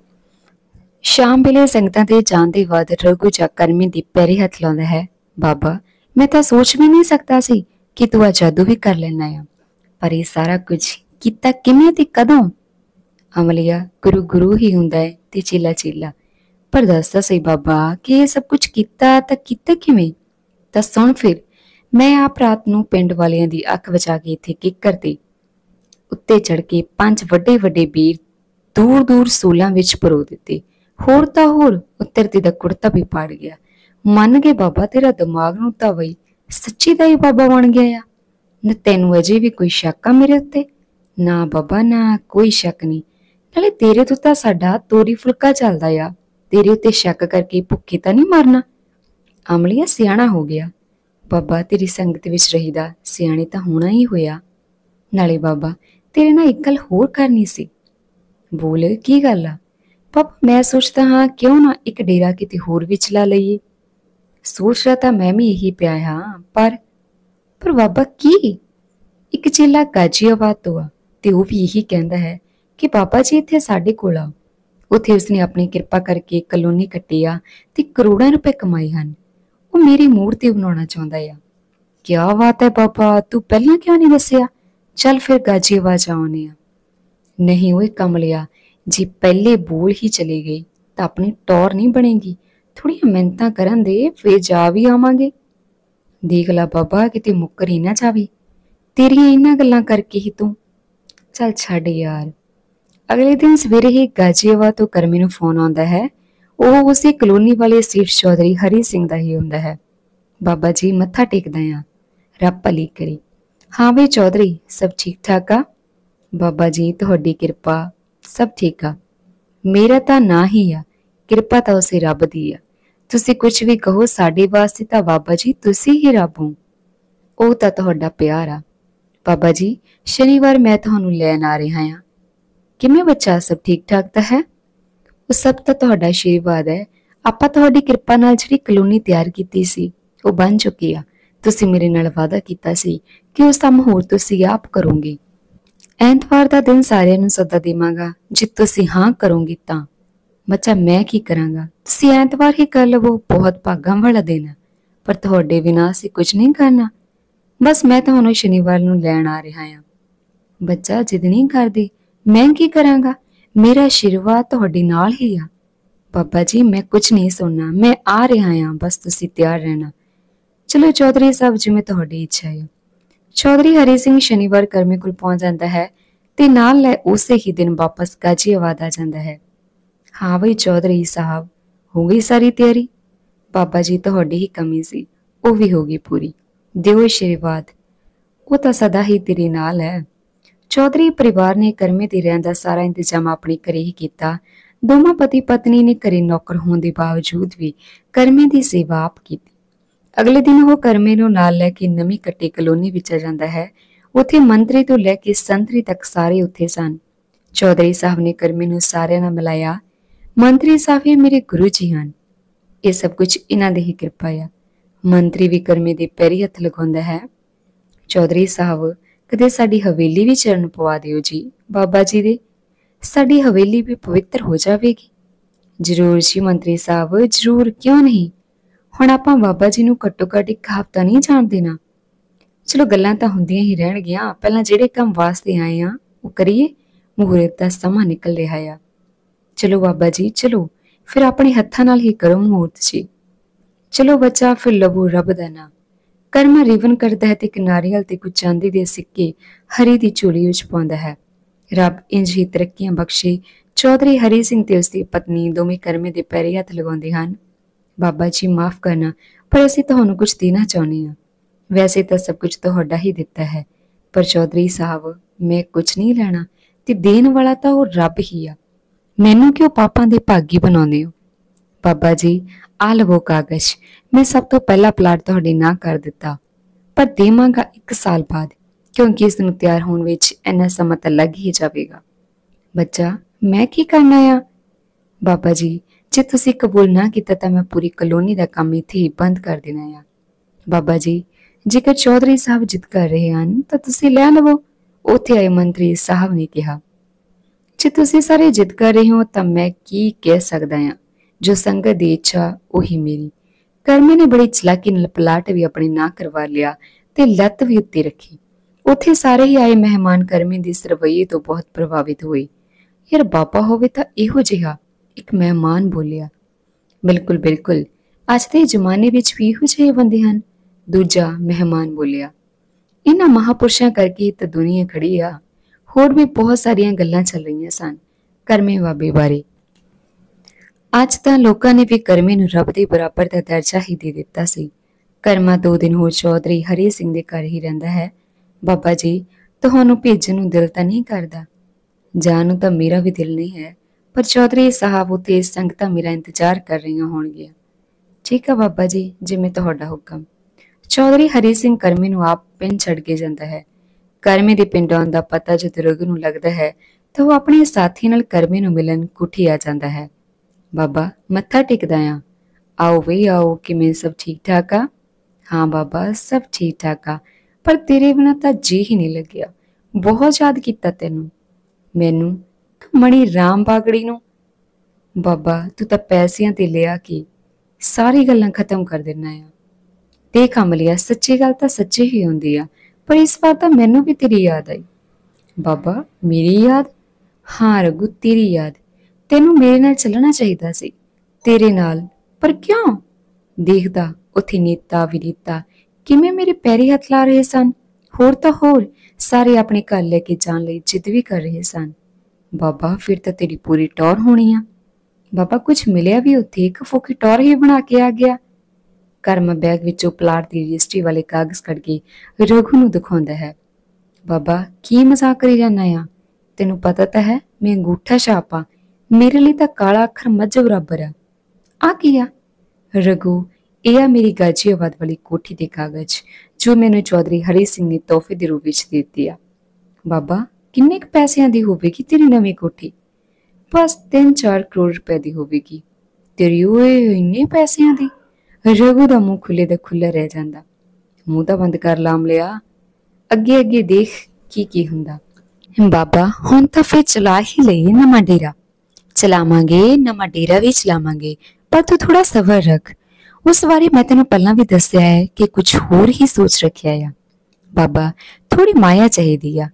ਸ਼ਾਮ ਵੇਲੇ ਸੰਗਤਾਂ ਦੇ ਜਾਣ ਦੇ ਬਾਅਦ ਰਘੂ ਜਾ ਕਰਮੀ ਦੀ ਪੈਰੀ ਹੱਥ ਲਾਉਂਦਾ ਹੈ। ਬਾਬਾ, ਮੈਂ ਤਾਂ ਸੋਚ ਵੀ ਨਹੀਂ ਸਕਦਾ ਸੀ ਕਿ ਤੂੰ ਆ ਜਾਦੂ ਵੀ ਕਰ ਲੈਣਾ ਆ, ਪਰ ਇਹ ਸਾਰਾ ਕੁਝ ਕੀਤਾ ਕਿਵੇਂ ਤੇ ਕਦੋਂ? ਅਮਲੀਆ, ਗੁਰੂ ਗੁਰੂ ਹੀ ਹੁੰਦਾ ਹੈ ਤੇ ਚੇਲਾ ਚੇਲਾ। ਪਰ ਦੱਸਦਾ ਸਹੀ ਬਾਬਾ ਕਿ ਇਹ ਸਭ ਕੁਝ ਕੀਤਾ ਤਾਂ ਕੀਤਾ ਕਿਵੇਂ? ਤਾਂ ਸੁਣ ਫਿਰ। ਮੈਂ ਆਪ ਰਾਤ ਨੂੰ ਪਿੰਡ ਵਾਲਿਆਂ ਦੀ ਅੱਖ ਬਚਾ ਕੇ ਇੱਥੇ ਕਿੱਕਰ ਤੇ ਉੱਤੇ ਚੜ ਕੇ ਪੰਜ ਵੱਡੇ ਵੱਡੇ ਬੀਰ ਦੂਰ ਦੂਰ ਸੂਲਾਂ ਵਿੱਚ ਪਰੋ ਦਿੱਤੇ। ਹੋਰ ਤਾਂ ਹੋਰ ਉੱਤਰਤੀ ਦਾ ਕੁੜਤਾ ਵੀ ਪਾੜ ਗਿਆ। ਮੰਨ ਗਏ ਬਾਬਾ, ਤੇਰਾ ਦਿਮਾਗ ਨੂੰ ਤਾਂ ਵਈ ਸੱਚੀ ਦਾ ਹੀ ਬਾਬਾ ਬਣ ਗਿਆ ਆ। ਨਾ ਤੈਨੂੰ ਅਜੇ ਵੀ ਕੋਈ ਸ਼ੱਕ ਆ ਮੇਰੇ ਉੱਤੇ? ਨਾ ਬਾਬਾ ਨਾ, ਕੋਈ ਸ਼ੱਕ ਨਹੀਂ। ਨਾਲੇ ਤੇਰੇ ਤੋਂ ਤਾਂ ਸਾਡਾ ਤੋਰੀ ਫੁਲਕਾ ਚੱਲਦਾ ਆ, ਤੇਰੇ ਉੱਤੇ ਸ਼ੱਕ ਕਰਕੇ ਭੁੱਖੇ ਤਾਂ ਨਹੀਂ ਮਰਨਾ। ਅਮਲੀਆ, ਸਿਆਣਾ ਹੋ ਗਿਆ ਬਾਬਾ, ਤੇਰੀ ਸੰਗਤ ਵਿੱਚ ਰਹੀਦਾ ਸਿਆਣੇ ਤਾਂ ਹੋਣਾ ਹੀ ਹੋਇਆ। ਨਾਲੇ ਬਾਬਾ, ਤੇਰੇ ਨਾਲ ਇੱਕ ਗੱਲ ਹੋਰ ਕਰਨੀ ਸੀ। ਬੋਲ, ਕੀ ਗੱਲ ਆ? ਪਾਪਾ, ਮੈਂ ਸੋਚਦਾ ਹਾਂ ਕਿਉਂ ਨਾ ਇੱਕ ਡੇਰਾ ਕਿਤੇ ਹੋਰ ਵੀ ਚਲਾ ਲਈਏ। ਸੋਚ ਰਿਹਾ ਤਾਂ ਮੈਂ ਵੀ ਇਹੀ ਪਿਆ ਹਾਂ, ਪਰ ਪਰ ਬਾਬਾ ਕੀ? ਇੱਕ ਚੇਲਾ ਗਾਜ਼ੀਆਬਾਦ ਤੋਂ ਆ ਤੇ ਉਹ ਵੀ ਇਹੀ ਕਹਿੰਦਾ ਹੈ ਕਿ ਬਾਬਾ ਜੀ ਇੱਥੇ ਸਾਡੇ ਕੋਲ ਆ। ਉੱਥੇ ਉਸਨੇ ਆਪਣੀ ਕਿਰਪਾ ਕਰਕੇ ਕਲੋਨੀ ਕੱਟੀ ਆ ਤੇ ਕਰੋੜਾਂ ਰੁਪਏ ਕਮਾਏ ਹਨ। ਉਹ ਮੇਰੀ ਮੂਰਤੀ ਬਣਾਉਣਾ ਚਾਹੁੰਦਾ ਆ। ਕਿਆ ਬਾਤ ਹੈ ਬਾਬਾ, ਤੂੰ ਪਹਿਲਾਂ ਕਿਉਂ ਨਹੀਂ ਦੱਸਿਆ? ਚੱਲ ਫਿਰ ਗਾਜ਼ੀਆਬਾਦ ਜਾਉਂਦੇ ਆ। ਨਹੀਂ ਓਏ ਕਮਲਿਆ, ਜੇ ਪਹਿਲੇ ਬੋਲ ਹੀ ਚਲੇ ਗਈ ਤਾਂ ਆਪਣੀ ਟੌਰ ਨਹੀਂ ਬਣੇਗੀ। ਥੋੜੀਆਂ ਮਿਹਨਤਾਂ ਕਰਨ ਦੇ, ਫੇਰ ਜਾ ਵੀ ਆਵਾਂਗੇ। ਦੇਖ ਲਾ ਬਾਬਾ, ਕਿਤੇ ਮੁੱਕਰ ਹੀ ਨਾ ਜਾਵੀ। ਤੇਰੀਆਂ ਇਹਨਾਂ ਗੱਲਾਂ ਕਰਕੇ ਹੀ ਤੂੰ। ਚੱਲ ਛੱਡ ਯਾਰ। ਅਗਲੇ ਦਿਨ ਸਵੇਰੇ ਹੀ ਗਾਜ਼ੀਆਬਾਦ ਤੋਂ ਕਰਮੀ ਨੂੰ ਫੋਨ ਆਉਂਦਾ ਹੈ। ਉਹ ਉਸੇ ਕਲੋਨੀ ਵਾਲੇ ਸੀਟ ਚੌਧਰੀ ਹਰੀ ਸਿੰਘ ਦਾ ਹੀ ਹੁੰਦਾ ਹੈ। ਬਾਬਾ ਜੀ, ਮੱਥਾ ਟੇਕਦਾ ਆ, ਰੱਬ ਭਲੀ ਕਰੀ। ਹਾਂ ਬਈ ਚੌਧਰੀ, ਸਭ ਠੀਕ ਠਾਕ ਆ? ਬਾਬਾ ਜੀ, ਤੁਹਾਡੀ ਕਿਰਪਾ, ਸਭ ਠੀਕ ਆ। ਮੇਰਾ ਤਾਂ ਨਾ ਹੀ ਆ, ਕਿਰਪਾ ਤਾਂ ਉਸੇ ਰੱਬ ਦੀ ਆ। ਤੁਸੀਂ ਕੁਝ ਵੀ ਕਹੋ, ਸਾਡੇ ਵਾਸਤੇ ਤਾਂ ਬਾਬਾ ਜੀ ਤੁਸੀਂ ਹੀ ਰੱਬ ਹੋ। ਉਹ ਤਾਂ ਤੁਹਾਡਾ ਪਿਆਰ ਆ। ਬਾਬਾ ਜੀ, ਸ਼ਨੀਵਾਰ ਮੈਂ ਤੁਹਾਨੂੰ ਲੈਣ ਆ ਰਿਹਾ ਹਾਂ। ਕਿਵੇਂ ਬੱਚਾ, ਸਭ ਠੀਕ ਠਾਕ ਤਾਂ ਹੈ? ਉਹ ਸਭ ਤਾਂ ਤੁਹਾਡਾ ਆਸ਼ੀਰਵਾਦ ਹੈ। ਆਪਾਂ ਤੁਹਾਡੀ ਕਿਰਪਾ ਨਾਲ ਜਿਹੜੀ ਕਲੋਨੀ ਤਿਆਰ ਕੀਤੀ ਸੀ ਉਹ ਬਣ ਚੁੱਕੀ ਆ। ਤੁਸੀਂ ਮੇਰੇ ਨਾਲ ਵਾਅਦਾ ਕੀਤਾ ਸੀ ਕਿ ਉਸ ਦਾ ਮਹੂਰਤ ਤੁਸੀਂ ਆਪ ਕਰੋਗੇ। ਐਤਵਾਰ ਦਾ ਦਿਨ ਸਾਰਿਆਂ ਨੂੰ ਸੱਦਾ ਦੇਵਾਂਗਾ। ਜੇ ਤੁਸੀਂ ਹਾਂ ਕਰੋਗੇ ਤਾਂ। ਬੱਚਾ, ਮੈਂ ਕੀ ਕਰਾਂਗਾ? ਤੁਸੀਂ ਐਤਵਾਰ ਹੀ ਕਰ ਲਵੋ, ਬਹੁਤ ਭਾਗਾਂ ਵਾਲਾ ਦਿਨ ਹੈ। ਪਰ ਤੁਹਾਡੇ ਬਿਨਾਂ ਅਸੀਂ ਕੁਝ ਨਹੀਂ ਕਰਨਾ। ਬਸ ਮੈਂ ਤੁਹਾਨੂੰ ਸ਼ਨੀਵਾਰ ਨੂੰ ਲੈਣ ਆ ਰਿਹਾ ਹਾਂ। ਬੱਚਾ, ਜਿੱਦ ਨਹੀਂ ਕਰਦੇ। ਮੈਂ ਕੀ ਕਰਾਂਗਾ? ਮੇਰਾ ਆਸ਼ੀਰਵਾਦ ਤੁਹਾਡੇ ਨਾਲ ਹੀ ਆ। ਬਾਬਾ ਜੀ, ਮੈਂ ਕੁਝ ਨਹੀਂ ਸੁਣਨਾ, ਮੈਂ ਆ ਰਿਹਾ ਹਾਂ, ਬਸ ਤੁਸੀਂ ਤਿਆਰ ਰਹਿਣਾ। ਚਲੋ ਚੌਧਰੀ ਸਾਹਿਬ, ਜਿਵੇਂ ਤੁਹਾਡੀ ਇੱਛਾ ਹੈ। ਚੌਧਰੀ ਹਰੀ ਸਿੰਘ ਸ਼ਨੀਵਾਰ ਕਰਮੀ ਕੋਲ ਪਹੁੰਚ ਜਾਂਦਾ ਹੈ ਤੇ ਨਾਲ ਲੈ ਉਸੇ ਹੀ ਦਿਨ ਵਾਪਸ ਗਾਜ਼ੀਆਬਾਦ ਆ ਜਾਂਦਾ ਹੈ। ਹਾਂ ਬਈ ਚੌਧਰੀ ਸਾਹਿਬ, ਹੋ ਗਈ ਸਾਰੀ ਤਿਆਰੀ? ਬਾਬਾ ਜੀ, ਤੁਹਾਡੀ ਹੀ ਕਮੀ ਸੀ, ਉਹ ਵੀ ਹੋ ਗਈ ਪੂਰੀ। ਦਿਓ ਆਸ਼ੀਰਵਾਦ। ਉਹ ਤਾਂ ਸਦਾ ਹੀ ਤੇਰੇ ਨਾਲ ਹੈ। ਚੌਧਰੀ ਪਰਿਵਾਰ ਨੇ ਕਰਮੇ ਦੇ ਰਹਿਣ ਦਾ ਸਾਰਾ ਇੰਤਜ਼ਾਮ ਆਪਣੇ ਘਰੇ ਹੀ ਕੀਤਾ। ਦੋਵਾਂ ਪਤੀ ਪਤਨੀ ਨੇ ਘਰੇ ਨੌਕਰ ਹੋਣ ਦੇ ਬਾਵਜੂਦ ਵੀ ਕਰਮੇ ਦੀ ਸੇਵਾ ਆਪ ਕੀਤੀ। ਅਗਲੇ ਦਿਨ ਉਹ ਕਰਮੇ ਨੂੰ ਨਾਲ ਲੈ ਕੇ ਨਵੀਂ ਕੱਟੀ ਕਲੋਨੀ ਵਿੱਚ ਜਾਂਦਾ ਹੈ। ਉੱਥੇ ਮੰਤਰੀ ਤੋਂ ਲੈ ਕੇ ਸੰਤਰੀ ਤੱਕ ਸਾਰੇ ਉੱਥੇ ਸਨ। ਚੌਧਰੀ ਸਾਹਿਬ ਨੇ ਕਰਮੇ ਨੂੰ ਸਾਰਿਆਂ ਨਾਲ ਮਿਲਾਇਆ। ਮੰਤਰੀ ਸਾਹਿਬ ਹੀ ਮੇਰੇ ਗੁਰੂ ਜੀ ਹਨ। ਇਹ ਸਭ ਕੁਝ ਇਹਨਾਂ ਦੀ ਹੀ ਕਿਰਪਾ ਆ। ਮੰਤਰੀ ਵੀ ਕਰਮੇ ਦੇ ਪੈਰੀ ਹੱਥ ਲਗਾਉਂਦਾ ਹੈ। ਚੌਧਰੀ ਸਾਹਿਬ, ਕਦੇ ਸਾਡੀ ਹਵੇਲੀ ਵੀ ਚਰਨ ਪਵਾ ਦਿਓ ਜੀ ਬਾਬਾ ਜੀ ਦੇ। ਸਾਡੀ ਹਵੇਲੀ ਵੀ ਪਵਿੱਤਰ ਹੋ ਜਾਵੇਗੀ। ਜ਼ਰੂਰ ਜੀ ਮੰਤਰੀ ਸਾਹਿਬ, ਜ਼ਰੂਰ, ਕਿਉਂ ਨਹੀਂ। ਹੁਣ ਆਪਾਂ ਬਾਬਾ ਜੀ ਨੂੰ ਘੱਟੋ ਘੱਟ ਇੱਕ ਹਫ਼ਤਾ ਨਹੀਂ ਜਾਣ ਦੇਣਾ। ਚਲੋ ਗੱਲਾਂ ਤਾਂ ਹੁੰਦੀਆਂ ਹੀ ਰਹਿਣਗੀਆਂ, ਪਹਿਲਾਂ ਜਿਹੜੇ ਕੰਮ ਵਾਸਤੇ ਆਏ ਆ ਉਹ ਕਰੀਏ। ਮਹੂਰਤ ਦਾ ਸਮਾਂ ਨਿਕਲ ਰਿਹਾ ਆ। ਚਲੋ ਬਾਬਾ ਜੀ, ਚਲੋ ਫਿਰ ਆਪਣੇ ਹੱਥਾਂ ਨਾਲ ਹੀ ਕਰੋ ਮਹੂਰਤ ਜੀ। ਚਲੋ ਬੱਚਾ, ਫਿਰ ਲਵੋ ਰੱਬ ਦਾ ਨਾਂ। ਕਰਮਾ ਰੀਵਨ ਕਰਦਾ ਹੈ ਤੇ ਇੱਕ ਨਾਰੀਅਲ ਤੇ ਕੁਝ ਚਾਂਦੀ ਦੇ ਸਿੱਕੇ ਹਰੀ ਦੀ ਝੋਲੀ ਵਿੱਚ ਪਾਉਂਦਾ ਹੈ। ਰੱਬ ਇੰਝ ਹੀ ਤਰੱਕੀਆਂ ਬਖਸ਼ੇ। ਚੌਧਰੀ ਹਰੀ ਸਿੰਘ ਤੇ ਉਸਦੀ ਪਤਨੀ ਦੋਵੇਂ ਕਰਮੇ ਦੇ ਪੈਰੀ ਹੱਥ ਲਗਾਉਂਦੇ ਹਨ। ਬਾਬਾ ਜੀ, ਮਾਫ ਕਰਨਾ, ਪਰ ਅਸੀਂ ਤੁਹਾਨੂੰ ਕੁਝ ਦੇਣਾ ਚਾਹੁੰਦੇ ਹਾਂ। ਵੈਸੇ ਤਾਂ ਸਭ ਕੁਝ ਤੁਹਾਡਾ ਹੀ ਦਿੱਤਾ ਹੈ, ਪਰ ਚੌਧਰੀ ਸਾਹਿਬ, ਮੈਂ ਕੁਝ ਨਹੀਂ ਲੈਣਾ ਤੇ ਦੇਣ ਵਾਲਾ ਤਾਂ ਉਹ ਰੱਬ ਹੀ ਆ। ਮੈਨੂੰ ਕਿਉਂ ਪਾਪਾਂ ਦੇ ਭਾਗੀ ਬਣਾਉਂਦੇ ਹੋ? ਬਾਬਾ ਜੀ, ਆ ਲਵੋ ਕਾਗਜ਼। ਮੈਂ ਸਭ ਤੋਂ ਪਹਿਲਾ ਪਲਾਟ ਤੁਹਾਡੇ ਨਾਂ ਕਰ ਦਿੱਤਾ, ਪਰ ਦੇਵਾਂਗਾ ਇੱਕ ਸਾਲ ਬਾਅਦ, ਕਿਉਂਕਿ ਇਸ ਨੂੰ ਤਿਆਰ ਹੋਣ ਵਿੱਚ ਇੰਨਾ ਸਮਾਂ ਤਾਂ ਲੱਗ ਹੀ ਜਾਵੇਗਾ। ਬੱਚਾ, ਮੈਂ ਕੀ ਕਰਨਾ ਆ? ਬਾਬਾ ਜੀ, ਜੇ ਤੁਸੀਂ ਕਬੂਲ ਨਾ ਕੀਤਾ ਤਾਂ ਮੈਂ ਪੂਰੀ ਕਲੋਨੀ ਦਾ ਕੰਮ ਇੱਥੇ ਹੀ ਬੰਦ ਕਰ ਦੇਣਾ ਆ। ਬਾਬਾ ਜੀ, ਜੇਕਰ ਚੌਧਰੀ ਸਾਹਿਬ ਜਿੱਦ ਕਰ ਰਹੇ ਹਨ ਤਾਂ ਤੁਸੀਂ ਲੈ ਲਵੋ, ਉੱਥੇ ਆਏ ਮੰਤਰੀ ਸਾਹਿਬ ਨੇ ਕਿਹਾ। ਜੇ ਤੁਸੀਂ ਸਾਰੇ ਜਿੱਦ ਕਰ ਰਹੇ ਹੋ ਤਾਂ ਮੈਂ ਕੀ ਕਹਿ ਸਕਦਾ ਹਾਂ, ਜੋ ਸੰਗਤ ਦੀ ਇੱਛਾ ਉਹੀ ਮੇਰੀ। ਕਰਮੇ ਨੇ ਬੜੀ ਚਲਾਕੀ ਨਾਲ ਪਲਾਟ ਵੀ ਆਪਣੇ ਨਾਂ ਕਰਵਾ ਲਿਆ ਤੇ ਲੱਤ ਵੀ ਉੱਤੇ ਰੱਖੀ। ਉੱਥੇ ਸਾਰੇ ਹੀ ਆਏ ਮਹਿਮਾਨ ਕਰਮੇ ਦੀ ਇਸ ਰਵੱਈਏ ਤੋਂ ਬਹੁਤ ਪ੍ਰਭਾਵਿਤ ਹੋਏ। ਯਾਰ ਬਾਬਾ ਹੋਵੇ ਤਾਂ ਇਹੋ ਜਿਹਾ, ਇੱਕ ਮਹਿਮਾਨ ਬੋਲਿਆ। ਬਿਲਕੁਲ ਬਿਲਕੁਲ, ਅੱਜ ਦੇ ਜ਼ਮਾਨੇ ਵਿੱਚ ਵੀ ਇਹੋ ਜਿਹੇ ਬੰਦੇ ਹਨ, ਦੂਜਾ ਮਹਿਮਾਨ ਬੋਲਿਆ। ਇਹਨਾਂ ਮਹਾਪੁਰਸ਼ਾਂ ਕਰਕੇ ਤਾਂ ਦੁਨੀਆ ਖੜੀ ਆ। ਹੋਰ ਵੀ ਬਹੁਤ ਸਾਰੀਆਂ ਗੱਲਾਂ ਚੱਲ ਰਹੀਆਂ ਸਨ ਕਰਮੇ ਬਾਬੇ ਬਾਰੇ। ਅੱਜ ਤਾਂ ਲੋਕਾਂ ਨੇ ਵੀ ਕਰਮੇ ਨੂੰ ਰੱਬ ਦੇ ਬਰਾਬਰ ਦਾ ਦਰਜਾ ਹੀ ਦੇ ਦਿੱਤਾ ਸੀ। ਕਰਮਾ ਦੋ ਦਿਨ ਹੋਰ ਚੌਧਰੀ ਹਰੀ ਸਿੰਘ ਦੇ ਘਰ ਹੀ ਰਹਿੰਦਾ ਹੈ। ਬਾਬਾ ਜੀ, ਤੁਹਾਨੂੰ ਭੇਜਣ ਨੂੰ ਦਿਲ ਤਾਂ ਨਹੀਂ ਕਰਦਾ? ਜਾਣ ਨੂੰ ਤਾਂ ਮੇਰਾ ਵੀ ਦਿਲ ਨਹੀਂ ਹੈ, ਪਰ ਚੌਧਰੀ ਸਾਹਿਬ ਉੱਤੇ ਸੰਗਤਾਂ ਮੇਰਾ ਇੰਤਜ਼ਾਰ ਕਰ ਰਹੀਆਂ ਹੋਣਗੀਆਂ। ਠੀਕ ਆ ਬਾਬਾ ਜੀ, ਜਿਵੇਂ ਤੁਹਾਡਾ ਹੁਕਮ। ਚੌਧਰੀ ਹਰੀ ਸਿੰਘ ਕਰਮੇ ਨੂੰ ਆਪ ਪਿੰਡ ਛੱਡ ਕੇ ਜਾਂਦਾ ਹੈ। ਕਰਮੇ ਦੇ ਪਿੰਡ ਆਉਣ ਦਾ ਪਤਾ ਜਦ ਰਘੂ ਨੂੰ ਲੱਗਦਾ ਹੈ ਤਾਂ ਉਹ ਆਪਣੇ ਸਾਥੀ ਨਾਲ ਕਰਮੇ ਨੂੰ ਮਿਲਣ ਕੁੱਠੀ ਆ ਜਾਂਦਾ ਹੈ। ਬਾਬਾ, ਮੱਥਾ ਟੇਕਦਾ ਆ। ਆਓ ਬਈ ਆਓ, ਕਿਵੇਂ ਸਭ ਠੀਕ ਠਾਕ ਆ? ਹਾਂ ਬਾਬਾ, ਸਭ ਠੀਕ ਠਾਕ ਆ, ਪਰ ਤੇਰੇ ਬਿਨਾਂ ਤਾਂ ਜੀ ਹੀ ਨਹੀਂ ਲੱਗਿਆ। ਬਹੁਤ ਯਾਦ ਕੀਤਾ ਤੈਨੂੰ। ਮੈਨੂੰ? ਮਣੀ ਰਾਮ ਬਾਗੜੀ ਨੂੰ? ਬਾਬਾ, ਤੂੰ ਤਾਂ ਪੈਸਿਆਂ ਤੇ ਲਿਆ ਕੇ ਸਾਰੀ ਗੱਲਾਂ ਖਤਮ ਕਰ ਦੇਣਾ ਆ। ਦੇਖ ਅਮਲੀਆ, ਸੱਚੀ ਗੱਲ ਤਾਂ ਸੱਚੀ ਹੀ ਹੁੰਦੀ ਆ, ਪਰ ਇਸ ਵਾਰ ਤਾਂ ਮੈਨੂੰ ਵੀ ਤੇਰੀ ਯਾਦ ਆਈ। ਬਾਬਾ, ਮੇਰੀ ਯਾਦ? ਹਾਂ ਰਘੂ, ਤੇਰੀ ਯਾਦ। ਤੈਨੂੰ ਮੇਰੇ ਨਾਲ ਚੱਲਣਾ ਚਾਹੀਦਾ ਸੀ। ਤੇਰੇ ਨਾਲ? ਪਰ ਕਿਉਂ? ਦੇਖਦਾ ਉੱਥੇ ਨੀਤਾ ਵਿਨੀਤਾ ਕਿਵੇਂ ਮੇਰੇ ਪੈਰੀ ਹੱਥ ਲਾ ਰਹੇ ਸਨ। ਹੋਰ ਤਾਂ ਹੋਰ ਸਾਰੇ ਆਪਣੇ ਘਰ ਲੈ ਕੇ ਜਾਣ ਲਈ ਜਿੱਦ ਵੀ ਕਰ ਰਹੇ ਸਨ। ਬਾਬਾ, ਫਿਰ ਤਾਂ ਤੇਰੀ ਪੂਰੀ ਟੌਰ ਹੋਣੀ ਆ। ਬਾਬਾ, ਕੁਝ ਮਿਲਿਆ ਵੀ ਉੱਥੇ, ਇੱਕ ਫੋਕੀ ਟੌਰ ਹੀ ਬਣਾ ਕੇ ਆ ਗਿਆ। ਕਰਮਾ ਬੈਗ ਵਿੱਚੋਂ ਪਲਾਟ ਦੀ ਰਜਿਸਟਰੀ ਵਾਲੇ ਕਾਗਜ਼ ਕੱਢ ਕੇ ਰਘੂ ਨੂੰ ਦਿਖਾਉਂਦਾ ਹੈ। ਬਾਬਾ, ਕੀ ਮਜ਼ਾਕ ਕਰੀ ਜਾਂਦਾ ਆ? ਤੈਨੂੰ ਪਤਾ ਤਾਂ ਹੈ ਮੈਂ ਅੰਗੂਠਾ ਛਾਪ ਆ, ਮੇਰੇ ਲਈ ਤਾਂ ਕਾਲਾ ਅੱਖਰ ਮੱਝ ਬਰਾਬਰ ਆ। ਆ ਕੀ ਆ? ਰਘੂ, ਇਹ ਆ ਮੇਰੀ ਗਾਜ਼ੀਆਬਾਦ ਵਾਲੀ ਕੋਠੀ ਦੇ ਕਾਗਜ਼, ਜੋ ਮੈਨੂੰ ਚੌਧਰੀ ਹਰੀ ਸਿੰਘ ਨੇ ਤੋਹਫੇ ਦੇ ਰੂਪ ਵਿੱਚ ਦਿੱਤੀ ਆ। ਬਾਬਾ, ਕਿੰਨੇ ਕੁ ਪੈਸਿਆਂ ਦੀ ਹੋਵੇਗੀ ਤੇਰੀ ਨਵੀਂ ਕੋਠੀ? ਬਸ ਤਿੰਨ ਚਾਰ ਕਰੋੜ ਰੁਪਏ ਦੀ ਹੋਵੇਗੀ। ਤੇਰੀ ਓਏ ਇੰਨੇ ਪੈਸਿਆਂ ਦੀ? ਰਘੂ ਦਾ ਮੂੰਹ ਖੁੱਲੇ ਦਾ ਖੁੱਲਾ ਰਹਿ ਜਾਂਦਾ। ਮੂੰਹ ਤਾਂ ਬੰਦ ਕਰ ਲਾਮ ਲਿਆ, ਅੱਗੇ ਅੱਗੇ ਦੇਖ ਕੀ ਕੀ ਹੁੰਦਾ। ਬਾਬਾ, ਹੁਣ ਤਾਂ ਫਿਰ ਚਲਾ ਹੀ ਲਈਏ ਨਵਾਂ ਡੇਰਾ। ਚਲਾਵਾਂਗੇ, ਨਵਾਂ ਡੇਰਾ ਵੀ ਚਲਾਵਾਂਗੇ, ਪਰ ਤੂੰ ਥੋੜਾ ਸਬਰ ਰੱਖ। ਉਸ ਬਾਰੇ ਮੈਂ ਤੈਨੂੰ ਪਹਿਲਾਂ ਵੀ ਦੱਸਿਆ ਹੈ ਕਿ ਕੁਝ ਹੋਰ ਹੀ ਸੋਚ ਰੱਖਿਆ ਆ। ਬਾਬਾ, ਥੋੜੀ ਮਾਇਆ ਚਾਹੀਦੀ ਆ।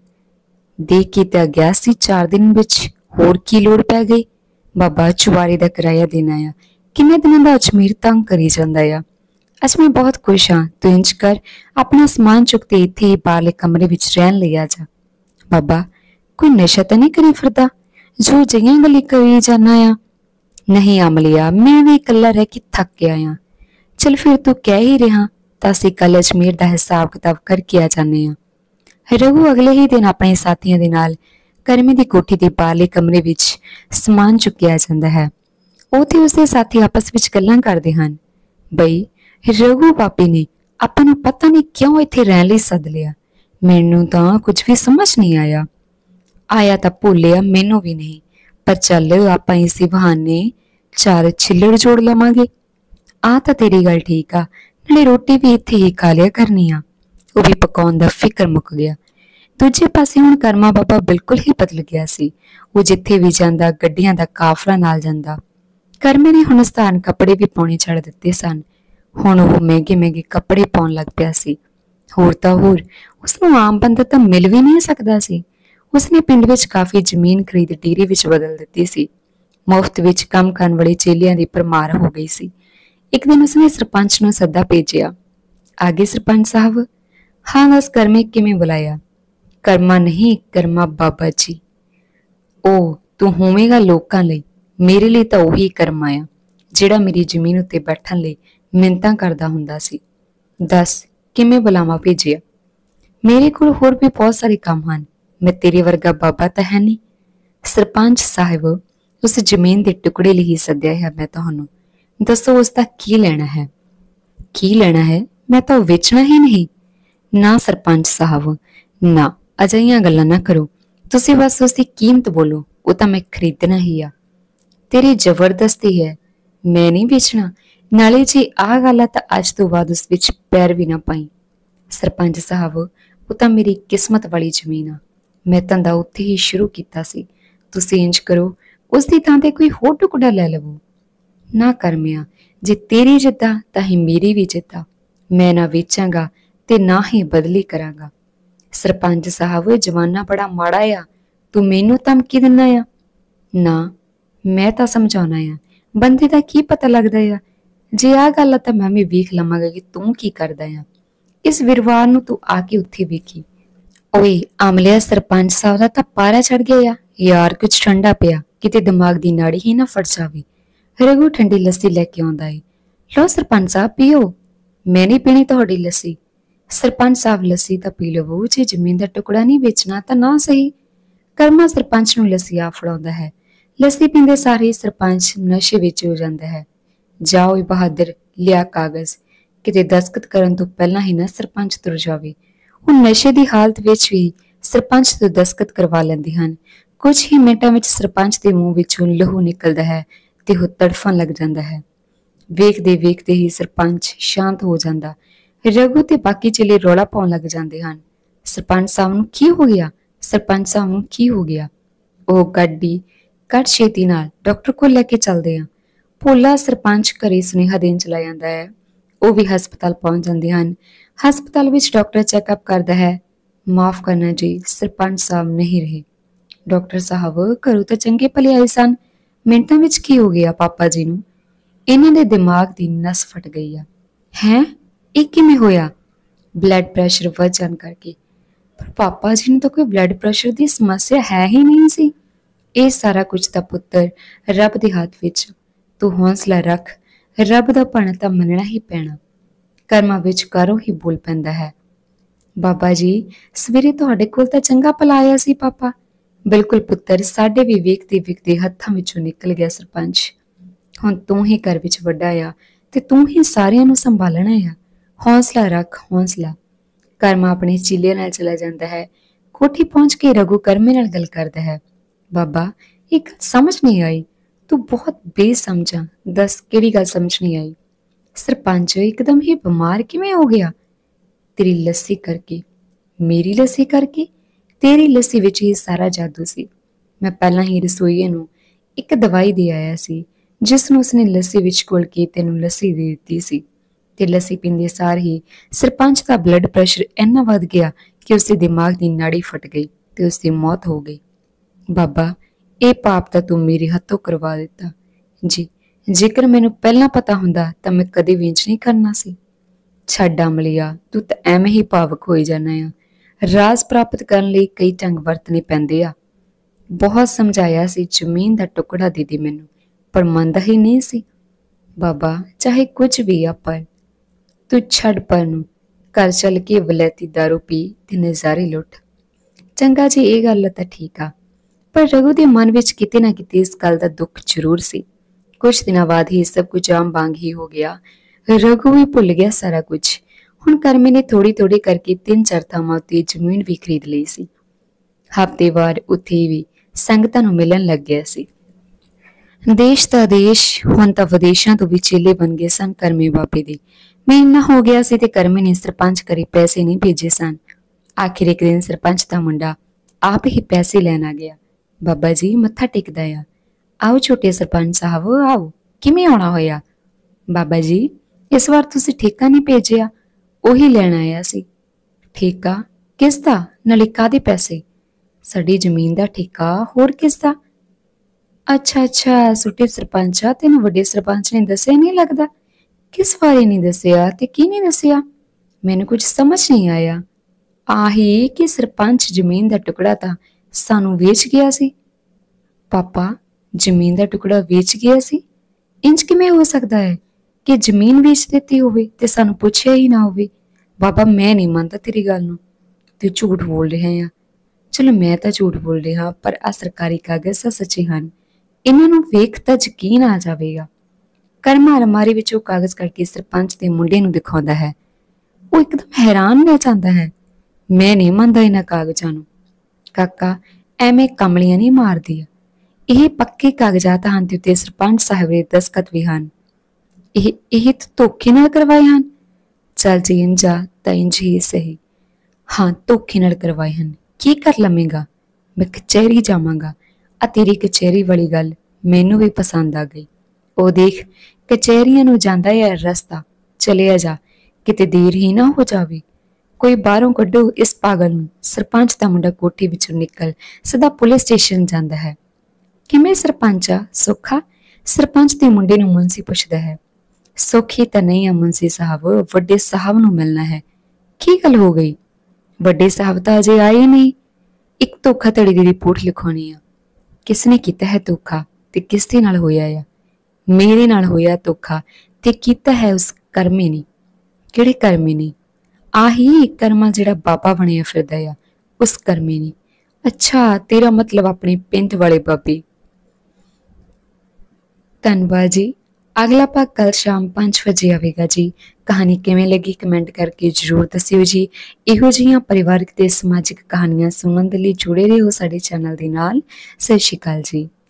ਦੇਖ ਕੇ ਤਾਂ ਗਿਆ ਸੀ ਚਾਰ ਦਿਨ ਵਿੱਚ, ਹੋਰ ਕੀ ਲੋੜ ਪੈ ਗਈ? ਬਾਬਾ, ਚੁਬਾਰੇ ਦਾ ਕਿਰਾਇਆ ਦੇਣਾ ਆ। ਕਿੰਨੇ ਦਿਨਾਂ ਦਾ ਅਜਮੇਰ ਤੰਗ ਕਰੀ ਜਾਂਦਾ ਆ। ਅੱਜ ਮੈਂ ਬਹੁਤ ਖੁਸ਼ ਹਾਂ। ਤੂੰ ਇੰਝ ਕਰ, ਆਪਣਾ ਸਮਾਨ ਚੁੱਕ ਤੇ ਇੱਥੇ ਹੀ ਬਾਹਰਲੇ ਕਮਰੇ ਵਿੱਚ ਰਹਿਣ ਲਈ ਆ ਜਾ। ਬਾਬਾ, ਕੋਈ ਨਸ਼ਾ ਤਾਂ ਨਹੀਂ ਕਰੀ ਫਿਰਦਾ ਜੋ ਜਿਹੀਆਂ ਗੱਲਾਂ ਕਰੀ ਜਾਣਾ ਆ? ਨਹੀਂ ਅਮਲੀਆ, ਮੈਂ ਵੀ ਇਕੱਲਾ ਰਹਿ ਕੇ ਥੱਕ ਗਿਆ ਆ। ਚਲ ਫਿਰ ਤੂੰ ਕਹਿ ਹੀ ਰਿਹਾ ਤਾਂ ਅਸੀਂ ਕੱਲ ਅਜਮੇਰ ਦਾ ਹਿਸਾਬ ਕਿਤਾਬ ਕਰਕੇ ਆ ਜਾਂਦੇ ਹਾਂ। ਰਘੂ ਅਗਲੇ ਹੀ ਦਿਨ ਆਪਣੇ ਸਾਥੀਆਂ ਦੇ ਨਾਲ ਕਰਮੇ ਦੀ ਕੋਠੀ ਦੇ ਬਾਹਰਲੇ ਕਮਰੇ ਵਿੱਚ ਸਮਾਨ ਚੁੱਕਿਆ ਜਾਂਦਾ ਹੈ। ਉੱਥੇ ਉਸਦੇ ਸਾਥੀ ਆਪਸ ਵਿੱਚ ਗੱਲਾਂ ਕਰਦੇ ਹਨ। ਬਈ, ਰਘੂ ਪਾਪੀ ਨੇ ਆਪਾਂ ਨੂੰ ਪਤਾ ਨਹੀਂ ਕਿਉਂ ਇੱਥੇ ਰਹਿਣ ਲਈ ਸੱਦ ਲਿਆ। ਮੈਨੂੰ ਤਾਂ ਕੁਝ ਵੀ ਸਮਝ ਨਹੀਂ ਆਇਆ। ਆਇਆ ਤਾਂ ਭੁੱਲਿਆ ਮੈਨੂੰ ਵੀ ਨਹੀਂ, ਪਰ ਚੱਲ ਆਪਾਂ ਇਸੇ ਬਹਾਨੇ ਚਾਰ ਛਿੱਲੜ ਜੋੜ ਲਵਾਂਗੇ। ਆ ਤਾਂ ਤੇਰੀ ਗੱਲ ਠੀਕ ਆ, ਨਾਲੇ ਰੋਟੀ ਵੀ ਇੱਥੇ ਹੀ ਖਾ ਲਿਆ ਕਰਨੀ ਆ। ਉਹ ਵੀ ਪਕਾਉਣ ਦਾ ਫਿਕਰ ਮੁੱਕ ਗਿਆ। ਦੂਜੇ ਪਾਸੇ ਹੁਣ ਕਰਮਾ ਬਾਬਾ ਬਿਲਕੁਲ ਹੀ ਬਦਲ ਗਿਆ ਸੀ। ਉਹ ਜਿੱਥੇ ਵੀ ਜਾਂਦਾ ਗੱਡੀਆਂ ਦਾ ਕਾਫਲਾ ਨਾਲ ਜਾਂਦਾ। ਕਰਮੇ ਨੇ ਹੁਣ ਸਥਾਨ ਕੱਪੜੇ ਵੀ ਪਾਉਣੇ ਛੱਡ ਦਿੱਤੇ ਸਨ। ਹੁਣ ਉਹ ਮਹਿੰਗੇ ਮਹਿੰਗੇ ਕੱਪੜੇ ਪਾਉਣ ਲੱਗ ਪਿਆ ਸੀ। ਹੋਰ ਤਾਂ ਹੋਰ ਉਸਨੂੰ ਆਮ ਬੰਦਾ ਤਾਂ ਮਿਲ ਵੀ ਨਹੀਂ ਸਕਦਾ ਸੀ। ਉਸਨੇ ਪਿੰਡ ਵਿੱਚ ਕਾਫੀ ਜ਼ਮੀਨ ਖਰੀਦ ਡੇਰੇ ਵਿੱਚ ਬਦਲ ਦਿੱਤੀ ਸੀ। ਮੁਫਤ ਵਿੱਚ ਕੰਮ ਕਰਨ ਵਾਲੇ ਚੇਲਿਆਂ ਦੀ ਭਰਮਾਰ ਹੋ ਗਈ ਸੀ। ਇੱਕ ਦਿਨ ਉਸਨੇ ਸਰਪੰਚ ਨੂੰ ਸੱਦਾ ਭੇਜਿਆ। ਆਗੇ ਸਰਪੰਚ ਸਾਹਿਬ? ਹਾਂ ਬਸ, ਕਰਮੇ ਕਿਵੇਂ ਬੁਲਾਇਆ? ਕਰਮਾ ਨਹੀਂ, ਕਰਮਾ ਬਾਬਾ ਜੀ। ਉਹ ਤੂੰ ਹੋਵੇਂਗਾ ਲੋਕਾਂ ਲਈ, ਮੇਰੇ ਲਈ ਤਾਂ ਉਹੀ ਕਰਮਾ ਆ ਜਿਹੜਾ ਮੇਰੀ ਜ਼ਮੀਨ ਉੱਤੇ ਬੈਠਣ ਲਈ ਮਿੰਨਤਾਂ ਕਰਦਾ ਹੁੰਦਾ ਸੀ। ਦੱਸ ਕਿਵੇਂ ਬੁਲਾਵਾ ਭੇਜਿਆ? ਮੇਰੇ ਕੋਲ ਹੋਰ ਵੀ ਬਹੁਤ ਸਾਰੇ ਕੰਮ ਹਨ, ਮੈਂ ਤੇਰੇ ਵਰਗਾ ਬਾਬਾ ਤਾਂ ਹੈ ਨਹੀਂ। ਸਰਪੰਚ ਸਾਹਿਬ, ਉਸ ਜ਼ਮੀਨ ਦੇ ਟੁਕੜੇ ਲਈ ਹੀ ਸੱਦਿਆ ਹੈ ਮੈਂ ਤੁਹਾਨੂੰ। ਦੱਸੋ ਉਸ ਦਾ ਕੀ ਲੈਣਾ ਹੈ? ਕੀ ਲੈਣਾ ਹੈ? ਮੈਂ ਤਾਂ ਵੇਚਣਾ ਹੀ ਨਹੀਂ। ਨਾ ਸਰਪੰਚ ਸਾਹਿਬ, ਨਾ, ਅਜਿਹੀਆਂ ਗੱਲਾਂ ਨਾ ਕਰੋ। ਤੁਸੀਂ ਬਸ ਉਸਦੀ ਕੀਮਤ ਬੋਲੋ, ਉਹ ਤਾਂ ਮੈਂ ਖਰੀਦਣਾ ਹੀ ਆ। ਤੇਰੀ ਜ਼ਬਰਦਸਤੀ ਹੈ, ਮੈਂ ਨਹੀਂ ਵੇਚਣਾ। ਨਾਲੇ ਜੇ ਆਹ ਗੱਲ ਆ ਤਾਂ ਅੱਜ ਤੋਂ ਬਾਅਦ ਉਸ ਵਿੱਚ ਪੈਰ ਵੀ ਨਾ ਪਾਈ। ਸਰਪੰਚ ਸਾਹਿਬ, ਉਹ ਤਾਂ ਮੇਰੀ ਕਿਸਮਤ ਵਾਲੀ ਜ਼ਮੀਨ ਆ। ਮੈਂ ਧੰਦਾ ਉੱਥੇ ਹੀ ਸ਼ੁਰੂ ਕੀਤਾ ਸੀ। ਤੁਸੀਂ ਇੰਜ ਕਰੋ, ਉਸ ਦੀ ਥਾਂ ਤੇ ਕੋਈ ਹੋਰ ਟੁਕੜਾ ਲੈ ਲਵੋ। ਨਾ ਕਰਮਿਆ, ਜੇ ਤੇਰੀ ਜਿੱਦਾਂ ਤਾਂ ਹੀ ਮੇਰੀ ਵੀ ਜਿੱਦਾਂ। ਮੈਂ ਨਾ ਵੇਚਾਂਗਾ ਤੇ ਨਾ ਹੀ ਬਦਲੀ ਕਰਾਂਗਾ। ਸਰਪੰਚ ਸਾਹਿਬ, ਇਹ ਜਮਾਨਾ ਬੜਾ ਮਾੜਾ ਆ। ਤੂੰ ਮੈਨੂੰ ਧਮਕੀ ਦਿੰਦਾ ਆ? ਨਾ, ਮੈਂ ਤਾਂ ਸਮਝਾਉਣਾ ਆ। ਬੰਦੇ ਦਾ ਕੀ ਪਤਾ ਲੱਗਦਾ ਆ। ਜੇ ਆਹ ਗੱਲ ਆ ਤਾਂ ਮੈਂ ਵੀ ਵੇਖ ਲਵਾਂਗਾ ਕਿ ਤੂੰ ਕੀ ਕਰਦਾ ਆ। ਇਸ ਵਿਰਵਾਰ ਨੂੰ ਤੂੰ ਆ ਕੇ ਉੱਥੇ ਵੇਖੀ। ਓਏ ਆਮਲਿਆ, ਸਰਪੰਚ ਸਾਹਿਬ ਦਾ ਤਾਂ ਪਾਰਾ ਚੜ ਗਿਆ ਆ। ਯਾਰ ਕੁਝ ਠੰਡਾ ਪਿਆ, ਕਿਤੇ ਦਿਮਾਗ ਦੀ ਨਾੜੀ ਹੀ ਨਾ ਫਟ ਜਾਵੇ। ਰਘੂ ਠੰਡੀ ਲੱਸੀ ਲੈ ਕੇ ਆਉਂਦਾ ਏ। ਲਓ ਸਰਪੰਚ ਸਾਹਿਬ, ਪੀਓ। ਮੈਂ ਨਹੀਂ ਪੀਣੀ ਤੁਹਾਡੀ ਲੱਸੀ। ਸਰਪੰਚ ਸਾਹਿਬ, ਲੱਸੀ ਤਾਂ ਪੀ ਲਵੋ। ਜੇ ਜ਼ਮੀਨ ਦਾ ਟੁਕੜਾ ਨਹੀਂ ਵੇਚਣਾ ਤਾਂ ਨਾ ਸਹੀ। ਕਰਮਾ ਸਰਪੰਚ ਨੂੰ ਲੱਸੀ ਆ ਫੜਾਉਂਦਾ ਹੈ। ਲੱਸੀ ਪੀਂਦੇ ਸਾਰੇ ਸਰਪੰਚ ਨਸ਼ੇ ਵਿੱਚ ਹੋ ਜਾਂਦਾ ਹੈ। ਜਾਓ ਬਹਾਦਰ, ਲਿਆ ਕਾਗਜ਼। ਕਿਤੇ ਦਸਤਖਤ ਕਰਨ ਤੋਂ ਪਹਿਲਾਂ ਹੀ ਨਾ ਸਰਪੰਚ ਤੁਰ ਜਾਵੇ। ਹੁਣ ਨਸ਼ੇ ਦੀ ਹਾਲਤ ਵਿੱਚ ਵੀ ਸਰਪੰਚ ਤੋਂ ਦਸਤਖਤ ਕਰਵਾ ਲੈਂਦੇ ਹਨ। ਕੁਝ ਹੀ ਮਿੰਟਾਂ ਵਿੱਚ ਸਰਪੰਚ ਦੇ ਮੂੰਹ ਵਿੱਚੋਂ ਲਹੂ ਨਿਕਲਦਾ ਹੈ ਤੇ ਉਹ ਤੜਫਣ ਲੱਗ ਜਾਂਦਾ ਹੈ। ਵੇਖਦੇ ਵੇਖਦੇ ਹੀ ਸਰਪੰਚ ਸ਼ਾਂਤ ਹੋ ਜਾਂਦਾ। ਰਘੂ ਤੇ ਬਾਕੀ ਚੇਲੇ ਰੌਲਾ ਪਾਉਣ ਲੱਗ ਜਾਂਦੇ ਹਨ। ਸਰਪੰਚ ਸਾਹਿਬ ਨੂੰ ਕੀ ਹੋ ਗਿਆ? ਸਰਪੰਚ ਸਾਹਿਬ ਨੂੰ ਕੀ ਹੋ ਗਿਆ? ਉਹ ਗੱਡੀ ਕੱਢ, ਛੇਤੀ ਨਾਲ ਡਾਕਟਰ ਕੋਲ ਲੈ ਕੇ ਚੱਲਦੇ ਆ। ਭੋਲਾ ਸਰਪੰਚ ਘਰੇ ਸੁਨੇਹਾ ਦੇਣ ਚਲਾ ਜਾਂਦਾ ਹੈ। ਉਹ ਵੀ ਹਸਪਤਾਲ ਪਹੁੰਚ ਜਾਂਦੇ ਹਨ। ਹਸਪਤਾਲ ਵਿੱਚ ਡਾਕਟਰ ਚੈੱਕਅਪ ਕਰਦਾ ਹੈ। ਮਾਫ ਕਰਨਾ ਜੀ, ਸਰਪੰਚ ਸਾਹਿਬ ਨਹੀਂ ਰਹੇ। ਡਾਕਟਰ ਸਾਹਿਬ, ਘਰੋਂ ਤਾਂ ਚੰਗੇ ਭਲੇ ਆਏ ਸਨ। ਮਿੰਟਾਂ ਵਿੱਚ ਕੀ ਹੋ ਗਿਆ ਪਾਪਾ ਜੀ ਨੂੰ? ਇਹਨਾਂ ਦੇ ਦਿਮਾਗ ਦੀ ਨਸ ਫਟ ਗਈ ਆ। ਹੈਂ, ਇਹ ਕਿਵੇਂ ਹੋਇਆ? ਬਲੱਡ ਪ੍ਰੈਸ਼ਰ ਵੱਧ ਜਾਣ ਕਰਕੇ। ਪਰ ਪਾਪਾ ਜੀ ਨੂੰ ਤਾਂ ਕੋਈ ਬਲੱਡ ਪ੍ਰੈਸ਼ਰ ਦੀ ਸਮੱਸਿਆ ਹੈ ਹੀ ਨਹੀਂ ਸੀ। ਇਹ ਸਾਰਾ ਕੁਝ ਤਾਂ ਪੁੱਤਰ ਰੱਬ ਦੇ ਹੱਥ ਵਿੱਚ। ਤੂੰ ਹੌਸਲਾ ਰੱਖ, ਰੱਬ ਦਾ ਭਾਣਾ ਤਾਂ ਮੰਨਣਾ ਹੀ ਪੈਣਾ। ਕਰਮਾਂ ਵਿੱਚ ਕਰੋ ਹੀ ਬੋਲ ਪੈਂਦਾ ਹੈ। ਬਾਬਾ ਜੀ, ਸਵੇਰੇ ਤੁਹਾਡੇ ਕੋਲ ਤਾਂ ਚੰਗਾ ਭਲਾ ਆਇਆ ਸੀ ਪਾਪਾ। ਬਿਲਕੁਲ ਪੁੱਤਰ, ਸਾਡੇ ਵੀ ਵੇਖਦੇ ਵੇਖਦੇ ਹੱਥਾਂ ਵਿੱਚੋਂ ਨਿਕਲ ਗਿਆ ਸਰਪੰਚ। ਹੁਣ ਤੂੰ ਹੀ ਘਰ ਵਿੱਚ ਵੱਡਾ ਆ ਤੇ ਤੂੰ ਹੀ ਸਾਰਿਆਂ ਨੂੰ ਸੰਭਾਲਣਾ ਆ। ਹੌਸਲਾ ਰੱਖ, ਹੌਸਲਾ। ਕਰਮਾ ਆਪਣੇ ਚੀਲੇ ਨਾਲ ਚਲਾ ਜਾਂਦਾ ਹੈ। ਕੋਠੀ ਪਹੁੰਚ ਕੇ ਰਘੂ ਕਰਮੇ ਨਾਲ ਗੱਲ ਕਰਦਾ ਹੈ। ਬਾਬਾ, ਇੱਕ ਗੱਲ ਸਮਝ ਨਹੀਂ ਆਈ। ਤੂੰ ਬਹੁਤ ਬੇਸਮਝਾ। ਦੱਸ, ਕਿਹੜੀ ਗੱਲ ਸਮਝ ਨਹੀਂ ਆਈ? ਸਰਪੰਚ ਇੱਕਦਮ ਹੀ ਬਿਮਾਰ ਕਿਵੇਂ ਹੋ ਗਿਆ? ਤੇਰੀ ਲੱਸੀ ਕਰਕੇ। ਮੇਰੀ ਲੱਸੀ ਕਰਕੇ? ਤੇਰੀ ਲੱਸੀ ਵਿੱਚ ਹੀ ਸਾਰਾ ਜਾਦੂ ਸੀ। ਮੈਂ ਪਹਿਲਾਂ ਹੀ ਰਸੋਈਏ ਨੂੰ ਇੱਕ ਦਵਾਈ ਦੇ ਆਇਆ ਸੀ, ਜਿਸ ਨੂੰ ਉਸਨੇ ਲੱਸੀ ਵਿੱਚ ਘੋਲ ਕੇ ਤੈਨੂੰ ਲੱਸੀ ਦੇ ਦਿੱਤੀ ਸੀ। ਤੇ ਲੱਸੀ ਪੀਂਦੇ ਸਾਰ ਹੀ ਸਰਪੰਚ ਦਾ ਬਲੱਡ ਪ੍ਰੈਸ਼ਰ ਇੰਨਾ ਵੱਧ ਗਿਆ ਕਿ ਉਸਦੇ ਦਿਮਾਗ ਦੀ ਨਾੜੀ ਫਟ ਗਈ ਤੇ ਉਸਦੀ ਮੌਤ ਹੋ ਗਈ। ਬਾਬਾ, ਇਹ ਪਾਪ ਤਾਂ ਤੂੰ ਮੇਰੇ ਹੱਥੋਂ ਕਰਵਾ ਦਿੱਤਾ ਜੀ। ਜੇਕਰ ਮੈਨੂੰ ਪਹਿਲਾਂ ਪਤਾ ਹੁੰਦਾ ਤਾਂ ਮੈਂ ਕਦੇ ਵੀ ਇੰਝ ਨਹੀਂ ਕਰਨਾ ਸੀ। ਛੱਡ ਅਮਲੀਆ, ਤੂੰ ਤਾਂ ਐਵੇਂ ਹੀ ਭਾਵਕ ਹੋਈ ਜਾਣਾ ਆ। ਰਾਜ ਪ੍ਰਾਪਤ ਕਰਨ ਲਈ ਕਈ ਢੰਗ ਵਰਤਣੇ ਪੈਂਦੇ ਆ। ਬਹੁਤ ਸਮਝਾਇਆ ਸੀ ਜ਼ਮੀਨ ਦਾ ਟੁਕੜਾ ਦੇ ਦੇ ਮੈਨੂੰ, ਪਰ ਮੰਨਦਾ ਹੀ ਨਹੀਂ ਸੀ। ਬਾਬਾ, ਚਾਹੇ ਕੁਝ ਵੀ ਆ, ਪਰ ਤੂੰ ਛੱਡ ਪਰ ਨੂੰ। ਘਰ ਚੱਲ ਕੇ ਵਲੈਤੀ ਦਾਰੂ ਪੀ ਤੇ ਨਜ਼ਾਰੇ ਲੁੱਟ। ਚੰਗਾ ਜੀ, ਇਹ ਗੱਲ ਤਾਂ ਠੀਕ ਆ, ਪਰ ਰਘੂ ਦੇ ਮਨ ਵਿੱਚ ਕਿਤੇ ਨਾ ਕਿਤੇ ਇਸ ਗੱਲ ਦਾ ਦੁੱਖ ਜ਼ਰੂਰ ਸੀ। ਕੁਝ ਦਿਨਾਂ ਬਾਅਦ ਹੀ ਸਭ ਕੁਝ ਆਮ ਵਾਂਗ ਹੀ ਹੋ ਗਿਆ। ਰਘੂ ਵੀ ਭੁੱਲ ਗਿਆ ਸਾਰਾ ਕੁਝ। ਹੁਣ ਕਰਮੇ ਨੇ ਥੋੜੀ ਥੋੜੀ ਕਰਕੇ ਤਿੰਨ ਚਾਰ ਥਾਵਾਂ ਉੱਤੇ ਜ਼ਮੀਨ ਵੀ ਖਰੀਦ ਲਈ ਸੀ। ਹਫ਼ਤੇਵਾਰ ਉੱਥੇ ਵੀ ਸੰਗਤਾਂ ਨੂੰ ਮਿਲਣ ਲੱਗ ਗਿਆ ਸੀ। ਦੇਸ਼ ਦਾ ਦੇਸ਼, ਹੁਣ ਤਾਂ ਵਿਦੇਸ਼ਾਂ ਤੋਂ ਵੀ ਚੇਲੇ ਬਣ ਗਏ ਸਨ ਕਰਮੇ ਬਾਬੇ ਦੇ। ਮਹੀਨਾ ਹੋ ਗਿਆ ਸੀ ਤੇ ਕਰਮੇ ਨੇ ਸਰਪੰਚ ਘਰੇ ਪੈਸੇ ਨਹੀਂ ਭੇਜੇ ਸਨ। ਆਖਿਰ ਇੱਕ ਦਿਨ ਸਰਪੰਚ ਦਾ ਮੁੰਡਾ ਆਪ ਹੀ ਪੈਸੇ ਲੈਣ ਆ ਗਿਆ। ਬਾਬਾ ਜੀ, ਮੱਥਾ ਟੇਕਦਾ ਆ। ਆਓ ਛੋਟੇ ਸਰਪੰਚ ਸਾਹਿਬ, ਆਓ। ਕਿਵੇਂ ਆਉਣਾ ਹੋਇਆ? ਬਾਬਾ ਜੀ, ਇਸ ਵਾਰ ਤੁਸੀਂ ਠੇਕਾ ਨਹੀਂ ਭੇਜਿਆ, ਉਹੀ ਲੈਣ ਆਇਆ ਸੀ। ਠੇਕਾ? ਕਿਸ ਦਾ? ਨਾਲੇ ਕਾਹਦੇ ਪੈਸੇ? ਸਾਡੀ ਜ਼ਮੀਨ ਦਾ ਠੇਕਾ। ਹੋਰ ਕਿਸ ਦਾ? ਅੱਛਾ ਅੱਛਾ, ਛੋਟੇ ਸਰਪੰਚਾ, ਤੈਨੂੰ ਵੱਡੇ ਸਰਪੰਚ ਨੇ ਦੱਸਿਆ ਨਹੀਂ ਲੱਗਦਾ? ਕਿਸ ਬਾਰੇ ਨਹੀਂ ਦੱਸਿਆ ਤੇ ਕੀ ਨਹੀਂ ਦੱਸਿਆ? ਮੈਨੂੰ ਕੁਝ ਸਮਝ ਨਹੀਂ ਆਇਆ। ਆਹੀ ਕਿ ਸਰਪੰਚ ਜ਼ਮੀਨ ਦਾ ਟੁਕੜਾ ਤਾਂ ਸਾਨੂੰ ਵੇਚ ਗਿਆ ਸੀ। ਪਾਪਾ, ਜ਼ਮੀਨ ਦਾ ਟੁਕੜਾ ਵੇਚ ਗਿਆ ਸੀ? ਇੰਜ ਕਿਵੇਂ ਹੋ ਸਕਦਾ ਹੈ ਕਿ ਜ਼ਮੀਨ ਵੇਚ ਦਿੱਤੀ ਹੋਵੇ ਤੇ ਸਾਨੂੰ ਪੁੱਛਿਆ ਹੀ ਨਾ ਹੋਵੇ? ਬਾਬਾ, ਮੈਂ ਨਹੀਂ ਮੰਨਦਾ ਤੇਰੀ ਗੱਲ ਨੂੰ। ਤੂੰ ਝੂਠ ਬੋਲ ਰਿਹਾ ਆ। ਚਲੋ, ਮੈਂ ਤਾਂ ਝੂਠ ਬੋਲ ਰਿਹਾ, ਪਰ ਆ ਸਰਕਾਰੀ ਕਾਗਜ਼ ਤਾਂ ਸੱਚੇ ਹਨ। ਇਹਨਾਂ ਨੂੰ ਵੇਖ ਤਾਂ ਯਕੀਨ ਆ ਜਾਵੇਗਾ। ਕਰਮਾ ਅਲਮਾਰੀ ਵਿੱਚੋਂ ਕਾਗਜ਼ ਕੱਢ ਕੇ ਸਰਪੰਚ ਦੇ ਮੁੰਡੇ ਨੂੰ ਦਿਖਾਉਂਦਾ ਹੈ। ਉਹ ਇੱਕਦਮ ਹੈਰਾਨ ਰਹਿ ਜਾਂਦਾ ਹੈ। ਮੈਂ ਨਹੀਂ ਮੰਨਦਾ ਇਹਨਾਂ ਕਾਗਜ਼ਾਂ ਨੂੰ। ਕਾਕਾ, ਐਵੇਂ ਕਮਲੀਆਂ ਨਹੀਂ ਮਾਰਦੀਆਂ। ਇਹ ਪੱਕੇ ਕਾਗਜ਼ਾਤ ਹਨ ਤੇ ਉੱਤੇ ਸਰਪੰਚ ਸਾਹਿਬ ਦੇ ਦਸਤਖਤ ਵੀ ਹਨ। ਇਹ ਇਹ ਧੋਖੇ ਨਾਲ ਕਰਵਾਏ ਹਨ। ਚੱਲ ਜੇ ਇੰਝ ਆ ਤਾਂ ਇੰਝ ਹੀ ਸਹੀ। ਹਾਂ, ਧੋਖੇ ਨਾਲ ਕਰਵਾਏ ਹਨ, ਕੀ ਕਰ ਲਵੇਂਗਾ? ਮੈਂ ਕਚਹਿਰੀ ਜਾਵਾਂਗਾ। ਆ ਤੇਰੀ ਕਚਹਿਰੀ ਵਾਲੀ ਗੱਲ ਮੈਨੂੰ ਵੀ ਪਸੰਦ ਆ ਗਈ। ਉਹ ਦੇਖ, ਕਚਹਿਰੀਆਂ ਨੂੰ ਜਾਂਦਾ ਹੈ ਰਸਤਾ, ਚਲਿਆ ਜਾ, ਕਿਤੇ ਦੇਰ ਹੀ ਨਾ ਹੋ ਜਾਵੇ। ਕੋਈ ਬਾਹਰੋਂ ਕੱਢੋ ਇਸ ਪਾਗਲ ਨੂੰ। ਸਰਪੰਚ ਦਾ ਮੁੰਡਾ ਕੋਠੀ ਵਿੱਚੋਂ ਨਿਕਲ ਸਿੱਧਾ ਪੁਲਿਸ ਸਟੇਸ਼ਨ ਜਾਂਦਾ ਹੈ। ਕਿਵੇਂ ਸਰਪੰਚ ਆ? ਸੌਖਾ? ਸਰਪੰਚ ਦੇ ਮੁੰਡੇ ਨੂੰ ਮੁੰਸੀ ਪੁੱਛਦਾ ਹੈ। ਸੌਖੀ ਤਾਂ ਨਹੀਂ ਆ ਮੁੰਸੀ ਸਾਹਿਬ, ਵੱਡੇ ਸਾਹਿਬ ਨੂੰ ਮਿਲਣਾ ਹੈ। ਕੀ ਗੱਲ ਹੋ ਗਈ? ਵੱਡੇ ਸਾਹਿਬ ਤਾਂ ਅਜੇ ਆਏ ਨਹੀਂ। ਇੱਕ ਧੋਖਾਧੜੀ ਦੀ ਰਿਪੋਰਟ ਲਿਖਾਉਣੀ ਆ। ਕਿਸ ਨੇ ਕੀਤਾ ਹੈ ਧੋਖਾ ਤੇ ਕਿਸ ਦੇ ਨਾਲ ਹੋਇਆ ਆ? ਮੇਰੇ ਨਾਲ ਹੋਇਆ ਧੋਖਾ ਤੇ ਕੀਤਾ ਹੈ ਉਸ ਕਰਮੇ ਨੇ। ਕਿਹੜੇ ਕਰਮੇ ਨੇ? ਆਹੀ ਕਰਮਾ ਜਿਹੜਾ ਬਾਬਾ ਬਣਿਆ ਫਿਰਦਾ ਆ, ਉਸ ਕਰਮੇ ਨੇ। ਅੱਛਾ, ਤੇਰਾ ਮਤਲਬ ਆਪਣੇ ਪਿੰਡ ਵਾਲੇ ਬਾਬੇ। ਧੰਨਵਾਦ ਜੀ। ਅਗਲਾ ਭਾਗ ਕੱਲ ਸ਼ਾਮ ਪੰਜ ਵਜੇ ਆਵੇਗਾ ਜੀ। ਕਹਾਣੀ ਕਿਵੇਂ ਲੱਗੀ ਕਮੈਂਟ ਕਰਕੇ ਜ਼ਰੂਰ ਦੱਸਿਓ ਜੀ। ਇਹੋ ਜਿਹੀਆਂ ਪਰਿਵਾਰਕ ਤੇ ਸਮਾਜਿਕ ਕਹਾਣੀਆਂ ਸੁਣਨ ਦੇ ਲਈ ਜੁੜੇ ਰਹੋ ਸਾਡੇ ਚੈਨਲ ਦੇ ਨਾਲ। ਸਤਿ ਸ਼੍ਰੀ ਅਕਾਲ ਜੀ।